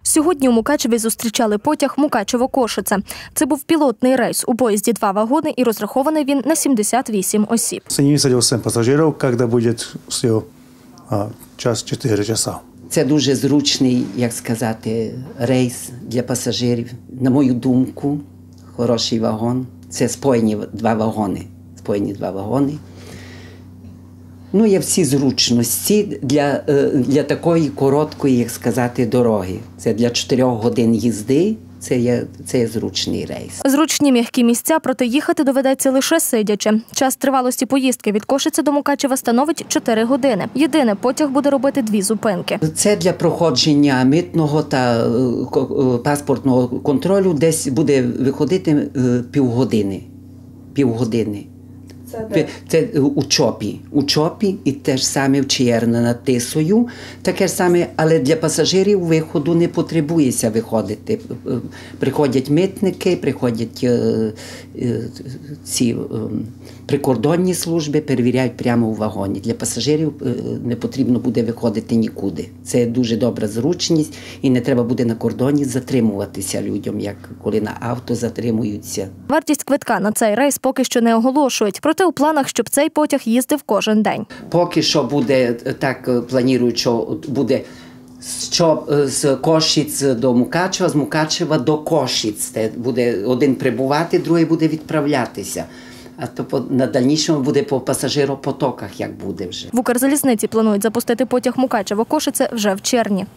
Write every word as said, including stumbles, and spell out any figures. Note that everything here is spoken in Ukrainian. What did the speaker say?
Сьогодні у Мукачеві зустрічали потяг Мукачево-Кошице. Це був пілотний рейс. У поїзді два вагони і розрахований він на сімдесят вісім осіб. Сьогодні висадив сім пасажирів, коли буде всього час чотири часа. Це дуже зручний, як сказати, рейс для пасажирів. На мою думку, хороший вагон. Це споєні два вагони. Споєні два вагони. Ну, є всі зручності для, для такої короткої, як сказати, дороги. Це для чотирьох годин їзди, це є, це є зручний рейс. Зручні м'які місця, проте їхати доведеться лише сидячи. Час тривалості поїздки від Кошиці до Мукачева становить чотири години. Єдине, потяг буде робити дві зупинки. Це для проходження митного та паспортного контролю десь буде виходити півгодини. Півгодини. Це, це у Чопі. У Чопі і те ж саме в Чаєрна над Тисою. Таке ж саме, але для пасажирів виходу не потребується виходити. Приходять митники, приходять е, е, ці е, прикордонні служби, перевіряють прямо у вагоні. Для пасажирів е, не потрібно буде виходити нікуди. Це дуже добра зручність і не треба буде на кордоні затримуватися людям, як коли на авто затримуються. Вартість квитка на цей рейс поки що не оголошують. Проте у планах, щоб цей потяг їздив кожен день. Поки що буде, так планують, що буде що з Кошиць до Мукачева, з Мукачева до Кошиць. Буде один прибувати, другий буде відправлятися. А то на дальнішому буде по пасажиропотоках, як буде вже. В Укрзалізниці планують запустити потяг Мукачево-Кошице вже в червні.